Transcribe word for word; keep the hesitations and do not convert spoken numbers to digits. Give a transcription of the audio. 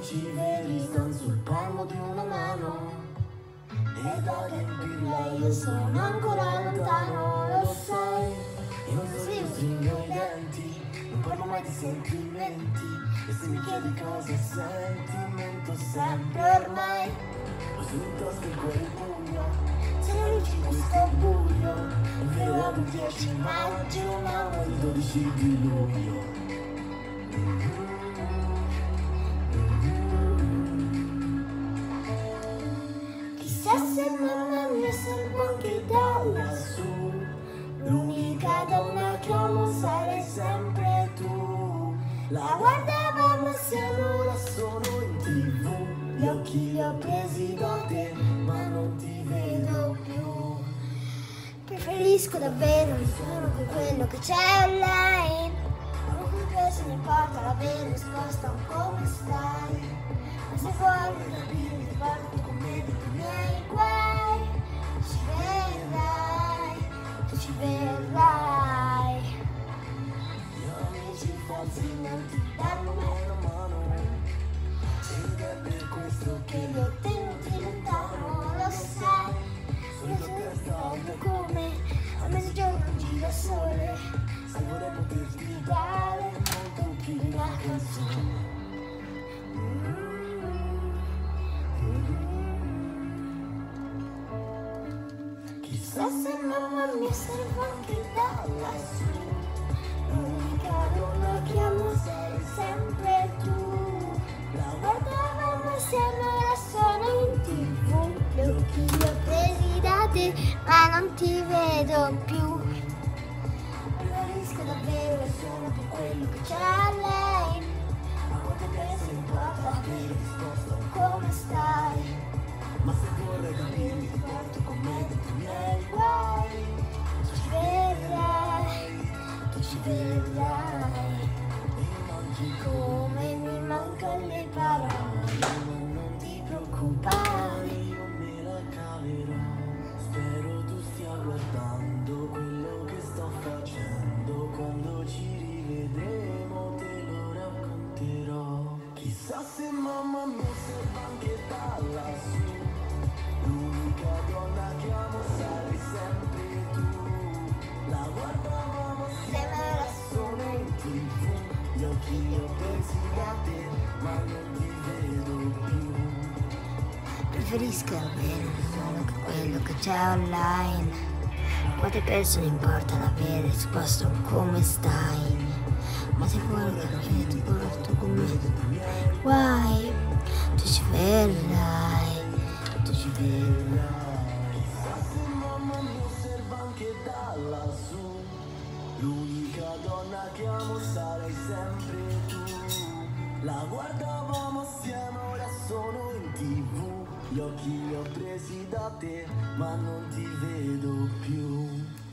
amici veri stanno sul palmo di una mano, e da riempirla io sono ancora lontano, lo sai. Io non so, io stringo i denti, non parlo mai di sentimenti, e se mi chiedi cosa senti, mento sempre ormai. Ho sentito che il cuore buio, se non luci questo buio, è vero la dieci maggio, ma non il dodici di luglio. Chissà se mamma mi osserva anche da lassù, l'unica donna che amo sarai sempre tu. La guardavamo assieme, ora sono in tv, gli occhi li ho presi da te, ma non ti vedo più. Preferisco davvero il suono che quello che c'è online, non che se ne importa la vera risposta a un come stai. Ma se vuoi capire ti porto con me nei miei guai, ci vedrai, tu ci vedrai. Gli amici falsi non ti danno mai una mano, ed è per questo che li ho tenuti lontano, lo sai. Sulla tua testa ando come a mezzogiorno un girasole, se vorrei poterti dare molto più di una canzone. Chissà se mamma mi osserva anche da lassù, l'unica donna che amo sei sempre tu. La guardavamo assieme, ora sono in tv, gli occhi li ho presi da te, ma non ti vedo più. Preferisco davvero il suono di quello che c'è lei, ma quante penso importa avere risposta a come stai. Ma se vorrei capirmi ti porto con me dentro i miei guai, tu ci vedrai, tu ci vedrai. Mi mangi come mi mancano le parole, ma non ti preoccupare, io me la caverò. Spero tu stia guardando quello che sto facendo, quando ci rivedremo te lo racconterò. Chissà se mamma mi osserva anche da lassù, l'unica donna che amo sarai sempre tu. La guardavamo assieme, ora sono in tv, gli occhi li ho presi da te, ma non ti vedo più. Preferisco davvero solo che quello che c'è online, quante persone importano avere risposto a come stai. Ma se vuoi capire ti porto con me, guai, tu ci vedrai, tu ci vedrai. Chissà se mamma mi osserva anche da lassù, l'unica donna che amo sarai sempre tu. La guardavamo assieme, ora sono in tv, gli occhi li ho presi da te, ma non ti vedo più.